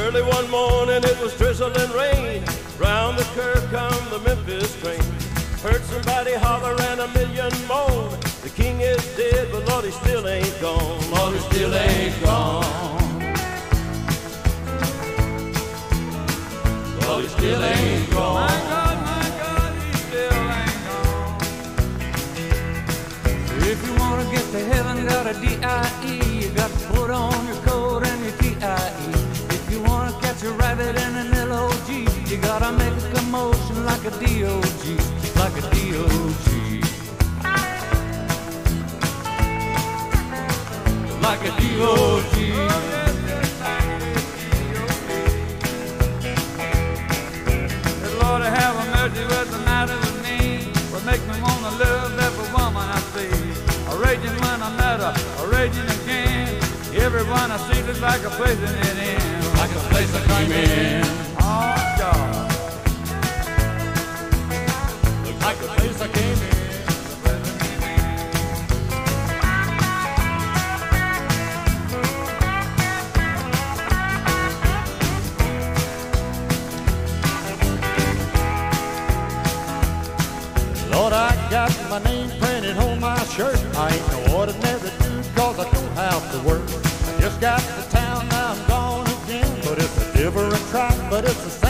Early one morning it was drizzling rain. Round the curve come the Memphis train. Heard somebody holler and a million moan. The king is dead, but Lord, he still ain't gone. Lord, he still ain't gone. Lord, he still ain't gone. My God, he still ain't gone. If you want to get to heaven, got a D-I-E. You got to put on your coat and your T-I-E. If you want to catch a rabbit in an L-O-G, you got to make a commotion like a D-O-G. Like a D-O-G. Like a D-O-G. Lord, have mercy, what's the matter with me? What makes me want to love every woman I see? A raging when I met her, a raging again. Everyone I see looks like a place in it in. Like a place I came in. Oh, God. Looks like a place I came in. Lord, I got my name printed on my shirt. I ain't no ordinary dude, cause I don't have to work. I just got to town, now I'm gone again. But it's a different track, but it's the same.